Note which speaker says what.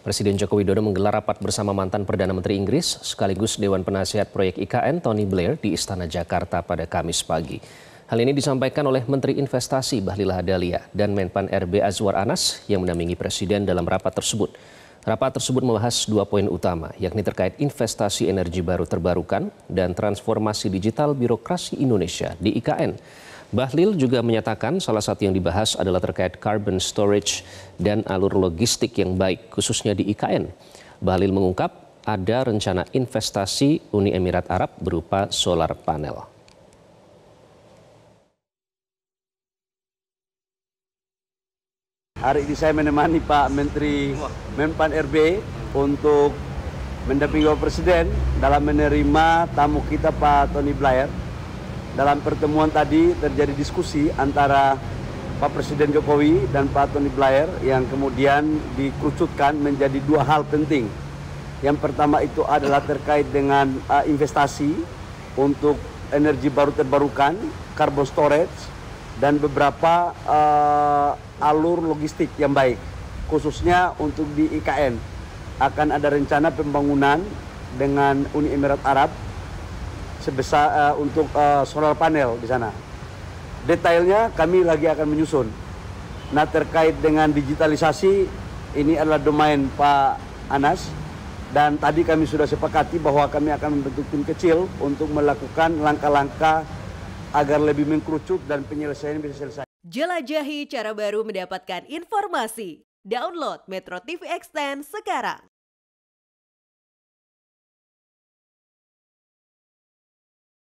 Speaker 1: Presiden Joko Widodo menggelar rapat bersama mantan Perdana Menteri Inggris sekaligus Dewan Penasihat Proyek IKN Tony Blair di Istana Jakarta pada Kamis pagi. Hal ini disampaikan oleh Menteri Investasi Bahlil Lahadalia dan Menpan RB Azwar Anas yang mendampingi Presiden dalam rapat tersebut. Rapat tersebut membahas 2 poin utama, yakni terkait investasi energi baru terbarukan dan transformasi digital birokrasi Indonesia di IKN. Bahlil juga menyatakan salah satu yang dibahas adalah terkait carbon storage dan alur logistik yang baik, khususnya di IKN. Bahlil mengungkap ada rencana investasi Uni Emirat Arab berupa solar panel.
Speaker 2: Hari ini saya menemani Pak Menteri Menpan RB untuk mendampingi Bapak Presiden dalam menerima tamu kita Pak Tony Blair. Dalam pertemuan tadi terjadi diskusi antara Pak Presiden Jokowi dan Pak Tony Blair yang kemudian dikerucutkan menjadi 2 hal penting. Yang pertama itu adalah terkait dengan investasi untuk energi baru terbarukan, carbon storage, dan beberapa alur logistik yang baik, khususnya untuk di IKN. Akan ada rencana pembangunan dengan Uni Emirat Arab sebesar untuk solar panel di sana. Detailnya kami lagi akan menyusun. Nah, terkait dengan digitalisasi, ini adalah domain Pak Anas, dan tadi kami sudah sepakati bahwa kami akan membentuk tim kecil untuk melakukan langkah-langkah agar lebih mengkerucut dan penyelesaian bisa selesai.
Speaker 3: Jelajahi cara baru mendapatkan informasi. Download Metro TV Extend sekarang.